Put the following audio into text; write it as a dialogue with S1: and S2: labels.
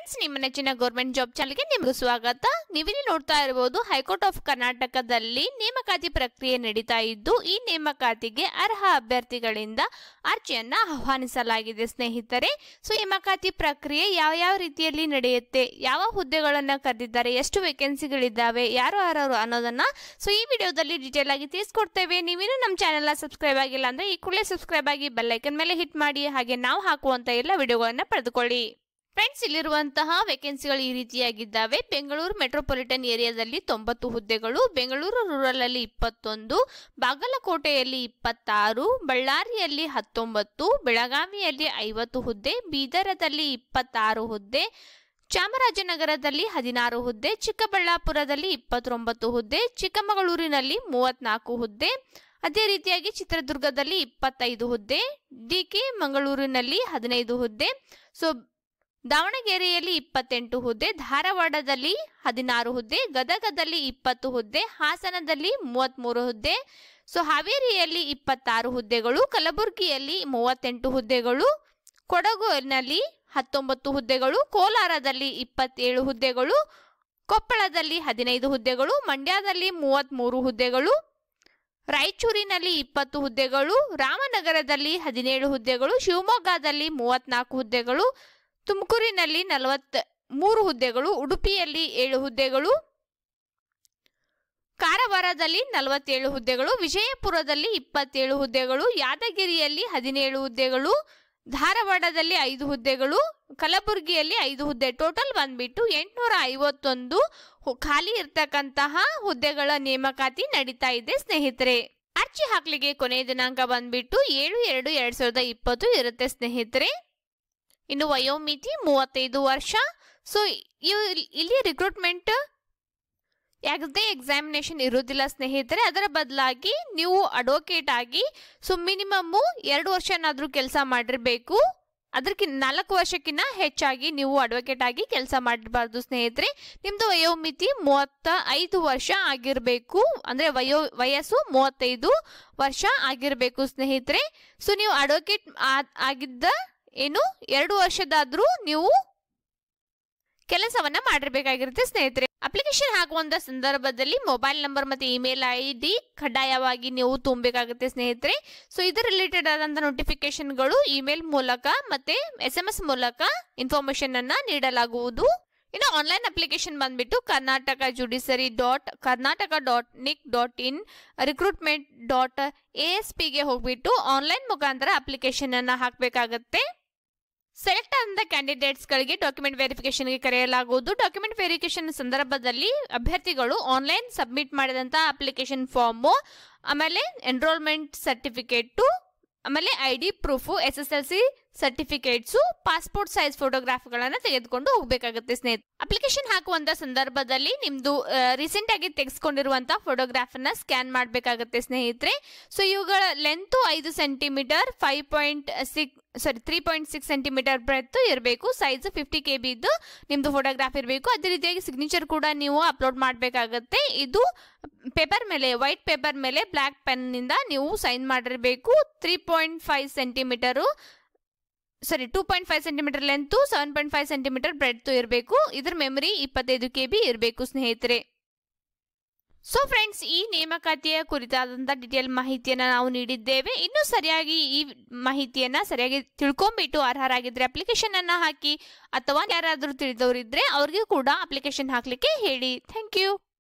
S1: Friends, ನಿಮ್ಮ ನೆಚ್ಚಿನ government job ಚಾನಲ್ಗೆ ನಿಮಗೂ ಸ್ವಾಗತ. ನೀವಿಲ್ಲಿ ನೋಡ್ತಾ ಇರಬಹುದು ಹೈಕೋರ್ಟ್ ಆಫ್ ಕರ್ನಾಟಕದಲ್ಲಿ ನೇಮಕಾತಿ ಪ್ರಕ್ರಿಯೆ ನಡೀತಾ ಇದ್ದು, ಈ ನೇಮಕಾತಿಗೆ ಅರ್ಹ ಅಭ್ಯರ್ಥಿಗಳಿಂದ ಅರ್ಜಿಯನ್ನ ಆಹ್ವಾನಿಸಲಾಗಿದೆ ಸ್ನೇಹಿತರೆ. ಸೊ ನೇಮಕಾತಿ ಪ್ರಕ್ರಿಯೆ ಯಾವ ರೀತಿಯಲ್ಲಿ ನಡೆಯುತ್ತೆ, ಯಾವ ಹುದ್ದೆಗಳನ್ನ ಕರೆದಿದ್ದಾರೆ, ಎಷ್ಟು ವೇಕೆನ್ಸಿಗಳಿದ್ದಾವೆ, ಯಾರು ಅನ್ನೋದನ್ನ ಸೊ ಈ ವಿಡಿಯೋದಲ್ಲಿ ಡೀಟೇಲ್ ಆಗಿ ತಿಳಿಸ್ಕೊಡ್ತೇವೆ. ನೀವೇನು ನಮ್ಮ ಚಾನೆಲ್ ಸಬ್ಸ್ಕ್ರೈಬ್ ಆಗಿಲ್ಲ ಅಂದ್ರೆ ಈ ಕೂಡಲೇ ಸಬ್ಸ್ಕ್ರೈಬ್ ಆಗಿ ಬೆಲ್ ಐಕನ್ ಮೇಲೆ ಹಿಟ್ ಮಾಡಿ, ಹಾಗೆ ನಾವು ಹಾಕುವಂತ ಎಲ್ಲ ವಿಡಿಯೋಗಳನ್ನ ಪಡೆದುಕೊಳ್ಳಿ. ಫ್ರೆಂಡ್ಸ್, ಇಲ್ಲಿರುವಂತಹ ವೇಕೆನ್ಸಿಗಳು ಈ ರೀತಿಯಾಗಿದ್ದಾವೆ. ಬೆಂಗಳೂರು ಮೆಟ್ರೋಪಾಲಿಟನ್ ಏರಿಯಾದಲ್ಲಿ 90 ಹುದ್ದೆಗಳು, ಬೆಂಗಳೂರು ರೂರಲ್ ಅಲ್ಲಿ 21, ಬಾಗಲಕೋಟೆಯಲ್ಲಿ 26, ಬಳ್ಳಾರಿಯಲ್ಲಿ 19, ಬೆಳಗಾವಿಯಲ್ಲಿ 50 ಹುದ್ದೆ, ಬೀದರದಲ್ಲಿ 26 ಹುದ್ದೆ, ಚಾಮರಾಜನಗರದಲ್ಲಿ 16 ಹುದ್ದೆ, ಚಿಕ್ಕಬಳ್ಳಾಪುರದಲ್ಲಿ 29 ಹುದ್ದೆ, ಚಿಕ್ಕಮಗಳೂರಿನಲ್ಲಿ 34 ಹುದ್ದೆ, ಅದೇ ರೀತಿಯಾಗಿ ಚಿತ್ರದುರ್ಗದಲ್ಲಿ 25 ಹುದ್ದೆ, ಡಿಕೆ ಮಂಗಳೂರಿನಲ್ಲಿ 15 ಹುದ್ದೆ, ಸೊ ದಾವಣಗೆರೆಯಲ್ಲಿ 28 ಹುದ್ದೆ, ಧಾರವಾಡದಲ್ಲಿ 16 ಹುದ್ದೆ, ಗದಗದಲ್ಲಿ 20 ಹುದ್ದೆ, ಹಾಸನದಲ್ಲಿ 33 ಹುದ್ದೆ, ಸೊ ಹಾವೇರಿಯಲ್ಲಿ 26 ಹುದ್ದೆಗಳು, ಕಲಬುರಗಿಯಲ್ಲಿ 38 ಹುದ್ದೆಗಳು, ಕೊಡಗಿನಲ್ಲಿ 19 ಹುದ್ದೆಗಳು, ಕೋಲಾರದಲ್ಲಿ 27 ಹುದ್ದೆಗಳು, ಕೊಪ್ಪಳದಲ್ಲಿ 15 ಹುದ್ದೆಗಳು, ಮಂಡ್ಯದಲ್ಲಿ 33 ಹುದ್ದೆಗಳು, ರಾಯಚೂರಿನಲ್ಲಿ 20 ಹುದ್ದೆಗಳು, ರಾಮನಗರದಲ್ಲಿ 17 ಹುದ್ದೆಗಳು, ಶಿವಮೊಗ್ಗದಲ್ಲಿ 34 ಹುದ್ದೆಗಳು, ತುಮಕೂರಿನಲ್ಲಿ 43 ಹುದ್ದೆಗಳು, ಉಡುಪಿಯಲ್ಲಿ 7 ಹುದ್ದೆಗಳು, ಕಾರವಾರದಲ್ಲಿ 47 ಹುದ್ದೆಗಳು, ವಿಜಯಪುರದಲ್ಲಿ 27 ಹುದ್ದೆಗಳು, ಯಾದಗಿರಿಯಲ್ಲಿ 17 ಹುದ್ದೆಗಳು, ಧಾರವಾಡದಲ್ಲಿ 5 ಹುದ್ದೆಗಳು, ಕಲಬುರಗಿಯಲ್ಲಿ 5 ಹುದ್ದೆ. ಟೋಟಲ್ ಬಂದ್ಬಿಟ್ಟು 851 ಖಾಲಿ ಇರ್ತಕ್ಕಂತಹ ಹುದ್ದೆಗಳ ನೇಮಕಾತಿ ನಡೀತಾ ಇದೆ ಸ್ನೇಹಿತರೆ. ಅರ್ಜಿ ಹಾಕ್ಲಿಕ್ಕೆ ಕೊನೆಯ ದಿನಾಂಕ ಬಂದ್ಬಿಟ್ಟು 7/2/2020 ಇರುತ್ತೆ ಸ್ನೇಹಿತರೆ. ಇನ್ನು ವಯೋಮಿತಿ 35 ವರ್ಷ. ಸೊ ಇಲ್ಲಿ ರಿಕ್ರೂಟ್ಮೆಂಟ್ ಯಾವುದೇ ಎಕ್ಸಾಮಿನೇಷನ್ ಇರೋದಿಲ್ಲ ಸ್ನೇಹಿತರೆ. ಅದರ ಬದಲಾಗಿ ನೀವು ಅಡ್ವೊಕೇಟ್ ಆಗಿ ಸೊ ಮಿನಿಮಮ್ 2 ವರ್ಷನಾದ್ರೂ ಕೆಲಸ ಮಾಡಿರಬೇಕು. ಅದಕ್ಕಿಂತ 4 ವರ್ಷಕ್ಕಿಂತ ಹೆಚ್ಚಾಗಿ ನೀವು ಅಡ್ವೊಕೇಟ್ ಆಗಿ ಕೆಲಸ ಮಾಡಿರಬಾರ್ದು ಸ್ನೇಹಿತರೆ. ನಿಮ್ದು ವಯೋಮಿತಿ 35 ವರ್ಷ ಆಗಿರಬೇಕು, ಅಂದ್ರೆ ವಯಸ್ಸು 35 ವರ್ಷ ಆಗಿರಬೇಕು ಸ್ನೇಹಿತರೆ. ಸೊ ನೀವು ಅಡ್ವೊಕೇಟ್ ಆಗಿದ್ದ 2 ವರ್ಷದಾದ್ರೂ ನೀವು ಕೆಲಸವನ್ನ ಮಾಡಿರಬೇಕಾಗಿರುತ್ತೆ ಸ್ನೇಹಿತರೆ. ಅಪ್ಲಿಕೇಶನ್ ಹಾಕುವಂತ ಸಂದರ್ಭದಲ್ಲಿ ಮೊಬೈಲ್ ನಂಬರ್ ಮತ್ತೆ ಇಮೇಲ್ ID ಕಡ್ಡಾಯವಾಗಿ ನೀವು ತುಂಬಬೇಕಾಗುತ್ತೆ ಸ್ನೇಹಿತರೆ. ಸೊ ಇದರ ರಿಲೇಟೆಡ್ ಆದಂತ ನೋಟಿಫಿಕೇಶನ್ಗಳು ಇಮೇಲ್ ಮೂಲಕ ಮತ್ತೆ SMS ಮೂಲಕ ಇನ್ಫಾರ್ಮೇಶನ್ ಅನ್ನ ನೀಡಲಾಗುವುದು. ಇನ್ನು ಆನ್ಲೈನ್ ಅಪ್ಲಿಕೇಶನ್ ಬಂದ್ಬಿಟ್ಟು karnataka.nic.in recruitment.asp ಗೆ ಹೋಗ್ಬಿಟ್ಟು ಆನ್ಲೈನ್ ಮುಖಾಂತರ ಅಪ್ಲಿಕೇಶನ್ ಅನ್ನ ಹಾಕಬೇಕಾಗುತ್ತೆ. ಸೆಲೆಕ್ಟ್ ಆದ ಕ್ಯಾಂಡಿಡೇಟ್ಸ್ ಗಳಿಗೆ ಡಾಕ್ಯುಮೆಂಟ್ ವೆರಿಫಿಕೇಶನ್ ಗೆ ಕರೆಯಲಾಗುವುದು. ಡಾಕ್ಯುಮೆಂಟ್ ವೆರಿಫಿಕೇಶನ್ ಸಂದರ್ಭದಲ್ಲಿ ಅಭ್ಯರ್ಥಿಗಳು ಆನ್ಲೈನ್ ಸಬ್ಮಿಟ್ ಮಾಡಿದಂತ ಅಪ್ಲಿಕೇಶನ್ ಫಾರ್ಮ್, ಆಮೇಲೆ ಎನ್ರೋಲ್ಮೆಂಟ್ ಸರ್ಟಿಫಿಕೇಟ್, ಆಮೇಲೆ ID proof, SSLC certificates, passport size photograph ಗಳನ್ನ ತೆಗೆದುಕೊಂಡು ಹೋಗಬೇಕಾಗುತ್ತೆ ಸ್ನೇಹಿತರೆ. ಅಪ್ಲಿಕೇಶನ್ ಹಾಕುವಂತ ಸಂದರ್ಭದಲ್ಲಿ ನಿಮ್ದು ರೀಸೆಂಟ್ ಆಗಿ ತೆಗೆದುಕೊಂಡಿರುವಂತಹ ಫೋಟೋಗ್ರಾಫ್ ಅನ್ನ ಸ್ಕ್ಯಾನ್ ಮಾಡಬೇಕಾಗುತ್ತೆ ಸ್ನೇಹಿತರೆ. ಸೊ ಇವುಗಳ ಲೆಂತ್ 5 ಸೆಂಟಿಮೀಟರ್, 3.6 ಸೆಂಟಿಮೀಟರ್ ಬ್ರೆತ್ ಇರಬೇಕು. ಸೈಜ್ 50 KB ಇದ್ದು ನಿಮ್ದು ಫೋಟೋಗ್ರಾಫ್ ಇರಬೇಕು. ಅದೇ ರೀತಿಯಾಗಿ ಸಿಗ್ನೇಚರ್ ಕೂಡ ನೀವು ಅಪ್ಲೋಡ್ ಮಾಡಬೇಕಾಗುತ್ತೆ. ಇದು ಪೇಪರ್ ಮೇಲೆ, ವೈಟ್ ಪೇಪರ್ ಮೇಲೆ ಬ್ಲಾಕ್ ಪೆನ್ ನಿಂದ ನೀವು ಸೈನ್ ಮಾಡಿರಬೇಕು. 2.5 ಸೆಂಟಿಮೀಟರ್ ಲೆಂತ್, 7.5 ಸೆಂಟಿಮೀಟರ್ ಬ್ರೆಡ್ ಇರಬೇಕು. ಇದ್ರ ಮೆಮರಿ 25 KB ಇರಬೇಕು ಸ್ನೇಹಿತರೆ. ಸೊ ಫ್ರೆಂಡ್ಸ್, ಈ ನೇಮಕಾತಿಯ ಕುರಿತಾದಂತ ಡೀಟೇಲ್ ಮಾಹಿತಿಯನ್ನ ನಾವು ನೀಡಿದ್ದೇವೆ. ಇನ್ನು ಸರಿಯಾಗಿ ಈ ಮಾಹಿತಿಯನ್ನ ಸರಿಯಾಗಿ ತಿಳ್ಕೊಂಡ್ಬಿಟ್ಟು ಅರ್ಹರಾಗಿದ್ರೆ ಅಪ್ಲಿಕೇಶನ್ ಅನ್ನ ಹಾಕಿ, ಅಥವಾ ಯಾರಾದ್ರೂ ತಿಳಿದವರಿದ್ರೆ ಅವ್ರಿಗೆ ಕೂಡ ಅಪ್ಲಿಕೇಶನ್ ಹಾಕ್ಲಿಕ್ಕೆ ಹೇಳಿ. Thank you.